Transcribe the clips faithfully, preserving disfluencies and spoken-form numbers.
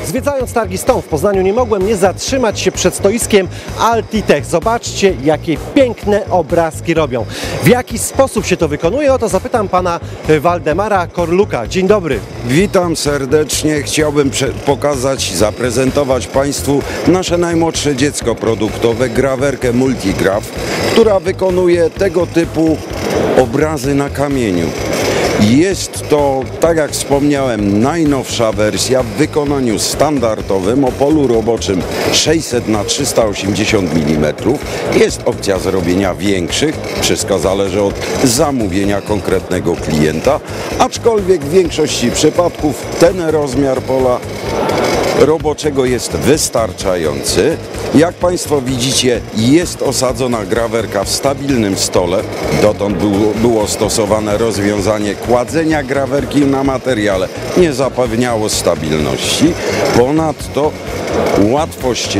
Zwiedzając targi Stone w Poznaniu nie mogłem nie zatrzymać się przed stoiskiem Altitech. Zobaczcie, jakie piękne obrazki robią. W jaki sposób się to wykonuje? O to zapytam pana Waldemara Korluka. Dzień dobry. Witam serdecznie. Chciałbym pokazać, zaprezentować Państwu nasze najmłodsze dziecko produktowe, grawerkę Multigraf, która wykonuje tego typu obrazy na kamieniu. Jest to, tak jak wspomniałem, najnowsza wersja w wykonaniu standardowym o polu roboczym sześćset na trzysta osiemdziesiąt milimetrów. Jest opcja zrobienia większych, wszystko zależy od zamówienia konkretnego klienta, aczkolwiek w większości przypadków ten rozmiar pola roboczego jest wystarczający. Jak Państwo widzicie, jest osadzona grawerka w stabilnym stole. Dotąd było, było stosowane rozwiązanie kładzenia grawerki na materiale. Nie zapewniało stabilności. Ponadto łatwość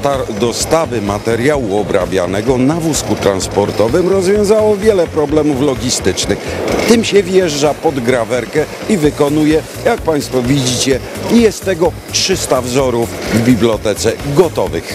dostawy materiału obrabianego na wózku transportowym rozwiązało wiele problemów logistycznych. Tym się wjeżdża pod grawerkę i wykonuje, jak Państwo widzicie, jest tego trzysta wzorów w bibliotece gotowych.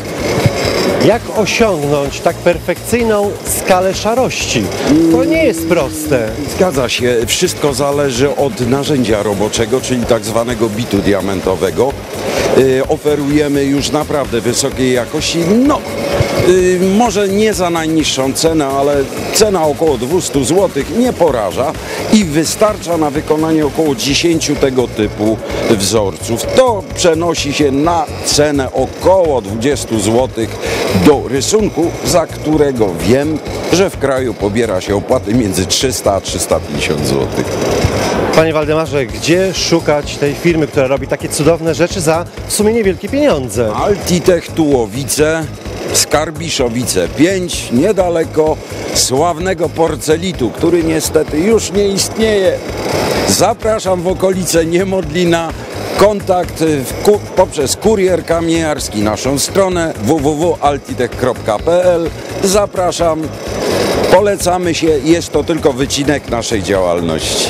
Jak osiągnąć tak perfekcyjną skalę szarości? To nie jest proste. Zgadza się. Wszystko zależy od narzędzia roboczego, czyli tak zwanego bitu diamentowego. Yy, oferujemy już naprawdę wysokiej jakości. No, yy, może nie za najniższą cenę, ale cena około dwieście złotych nie poraża i wystarcza na wykonanie około dziesięciu tego typu wzorców. To przenosi się na cenę około dwudziestu złotych do rysunku, za którego wiem, że w kraju pobiera się opłaty między trzysta a trzysta pięćdziesiąt złotych. Panie Waldemarze, gdzie szukać tej firmy, która robi takie cudowne rzeczy za w sumie niewielkie pieniądze? Altitech Tułowice, Skarbiszowice pięć, niedaleko sławnego Porcelitu, który niestety już nie istnieje. Zapraszam w okolice Niemodlina. Kontakt w ku, poprzez kurier kamieniarski, naszą stronę w w w kropka altitech kropka p l. Zapraszam, polecamy się, jest to tylko wycinek naszej działalności.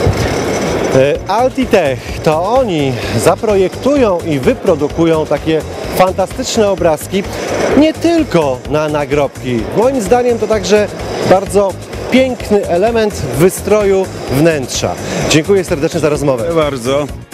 Altitech to oni zaprojektują i wyprodukują takie fantastyczne obrazki nie tylko na nagrobki. Moim zdaniem to także bardzo piękny element wystroju wnętrza. Dziękuję serdecznie za rozmowę. Dziękuję bardzo.